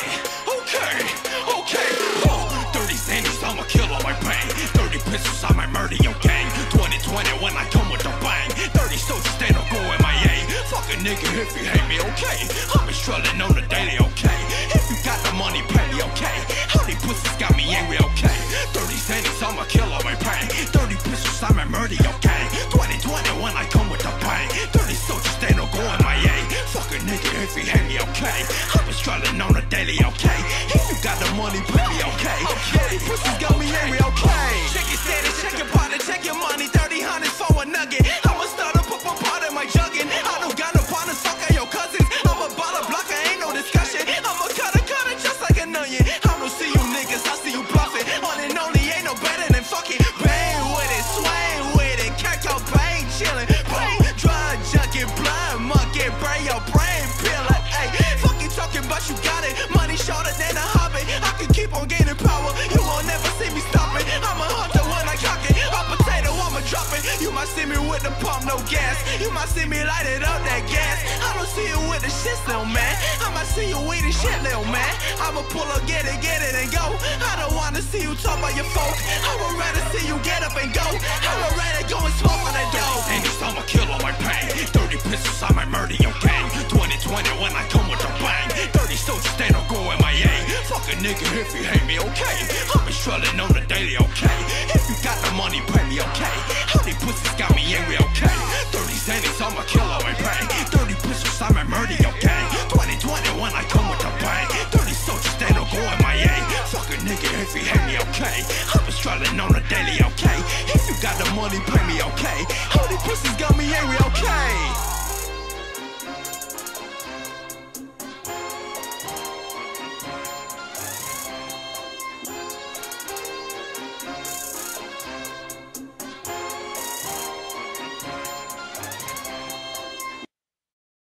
okay. Oh, 30 Xannies, I'ma kill all my pain. 30 pistols, I might murder your gang. 2020 when I come with a bang. 30 soldiers, they don't go MIA. Fuck a nigga if you hate me, okay. I've been struggling on the daily, okay. If you got the money, pay me, okay. How these pussies got me angry, okay. 30 Xannies, I'ma kill all my pain. 30 pistols, I might murder your gang. 2020 when I come with a bang. 30 soldiers, they don't go MIA. Fuck a nigga if you hate me, okay. I've been struggling on the daily, okay. If you got the money, pay me, okay. 30 pussies got me angry, okay. Check your status, check your partner, check your money. 30 hundreds for a nugget. I'ma start up a part of my jugging. I don't got no partners, fuck on your cousins. I'm a baller blocker, ain't no discussion. I'm a cutter just like an onion. I don't see you niggas, I see you bluffing. One and only ain't no better than fucking bang with it, swing with it. Catch your brain chillin', brain drug junkie, blood monkey, brain your brain peeler. Ay, fuck you talking about you got it. Money shorter than a hobbit. I can keep on gaining power. You won't never see me stopping. I'm a hunter when I cock it. A potato, I'ma drop it. You might see me with the pump, no gas. You might see me light it up, that gas. I don't see you with the shit, little man. I might see you eating shit, little man. I'ma pull up, get it, and go. I don't wanna see you talk about your folk. I would rather see you get up and go. I would rather go and smoke on that dope. Xannies, I'ma kill all my pain. 30 pistols, I might murder your gang. 2020 when I come with a bang. 30 soldiers, they don't go MIA. Fuck a nigga if you hate me, okay. I've been struggling on the daily, okay. If you got the money, pay me, okay. How these pussies got me angry, okay. 30 Xannies, I'ma kill all my pain. 30 pistols, I might murder your gang. 2020 when I come with a bang. 30 soldiers, they don't go MIA. Fuck a nigga if you hate me, okay. I've been struggling on the daily, okay. If you got the money, pay